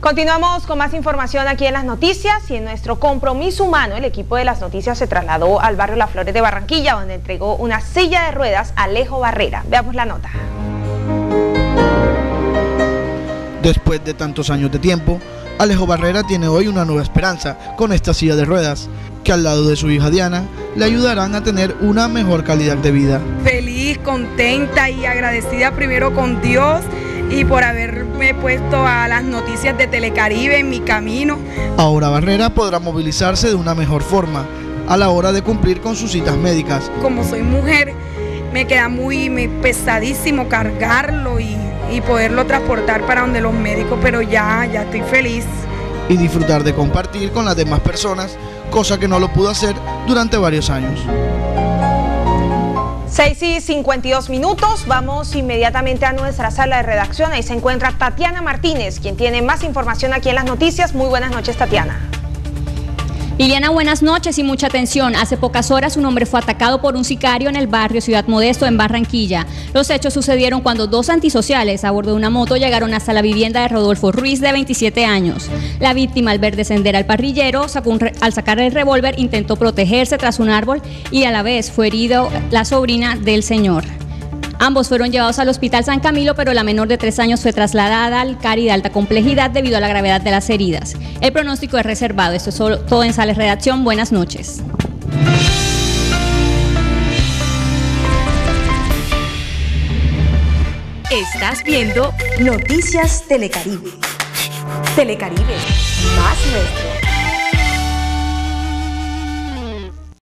Continuamos con más información aquí en las noticias y en nuestro compromiso humano el equipo de las noticias se trasladó al barrio Las Flores de Barranquilla, donde entregó una silla de ruedas a Alejo Barrera. Veamos la nota. Después de tantos años de tiempo, Alejo Barrera tiene hoy una nueva esperanza con esta silla de ruedas, que al lado de su hija Diana le ayudarán a tener una mejor calidad de vida. Feliz, contenta y agradecida primero con Dios y por haberme puesto a las noticias de Telecaribe en mi camino. Ahora Barrera podrá movilizarse de una mejor forma a la hora de cumplir con sus citas médicas. Como soy mujer, me queda muy pesadísimo cargarlo y poderlo transportar para donde los médicos, pero ya estoy feliz. Y disfrutar de compartir con las demás personas, cosa que no lo pudo hacer durante varios años. 6:52, vamos inmediatamente a nuestra sala de redacción. Ahí se encuentra Tatiana Martínez, quien tiene más información aquí en las noticias. Muy buenas noches, Tatiana. Liliana, buenas noches y mucha atención. Hace pocas horas un hombre fue atacado por un sicario en el barrio Ciudad Modesto, en Barranquilla. Los hechos sucedieron cuando dos antisociales a bordo de una moto llegaron hasta la vivienda de Rodolfo Ruiz, de 27 años. La víctima, al ver descender al parrillero, al sacar el revólver, intentó protegerse tras un árbol y a la vez fue herido la sobrina del señor. Ambos fueron llevados al Hospital San Camilo, pero la menor de 3 años fue trasladada al CARI de alta complejidad debido a la gravedad de las heridas. El pronóstico es reservado. Esto es todo en Sala de Redacción. Buenas noches. Estás viendo Noticias Telecaribe. Telecaribe, más nuestro.